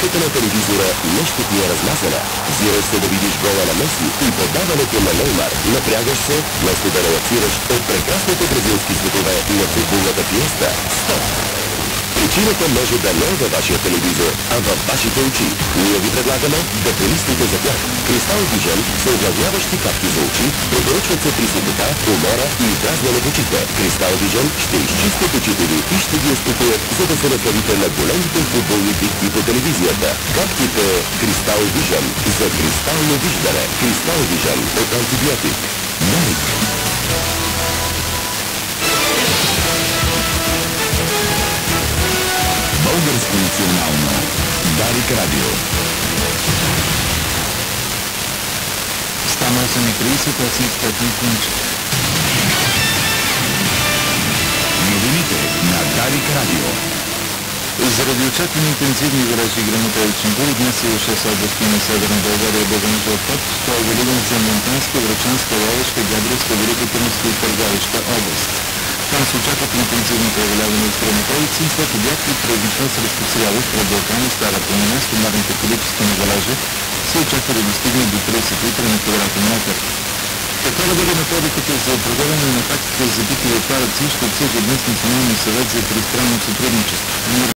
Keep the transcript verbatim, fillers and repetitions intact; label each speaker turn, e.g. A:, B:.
A: Картинката на телевизора нещо ти е размазана. Взираш се да видиш гола на Меси и подаването на Неймар. Напрягаш се, вместо да релаксираш от прекрасните бразилски светове на футболната фиеста. Стоп! Причината може да не е във вашия телевизор, а във вашите очи. Ние ви предлагаме да премислите за тях. Кристал Вижън са увлажняващи капки за очи, препоръчват се при светлина, умора и дразнене в очите. Кристал Вижън ще изчистят очите ви и ще ги успокоят, за да се насладите на големите футболни битки по телевизията. Капките Кристал Вижън за кристално виждане. Кристал Вижън от антибиотик. Найк. Българско национално. Дарик Радио.
B: Стана осем и тридесет, аз съм Стефан Кунчев.
A: Новините на Дарик Радио.
B: Заради очаквани интензивни валежи и гръмотевичен бури, днес и в шест области на Северна България е обявен жълт код. Това е валиден за Монтанска, Врачанска, Ловешка, Габровска, Великотърновска и Търговищка област. Там се очакват интензивно преодоляване от гръмотевици, след обяд и през нощта се разпространява в Балкан и Стара планина. Стомарните количества на валежа се очаква да достигне до тридесет литра на квадратен метър. Каква да бъде методиката за определяне на фактите за битови отпадъци, ще обсъжда днес Националния съвет за тристранно сътрудничество.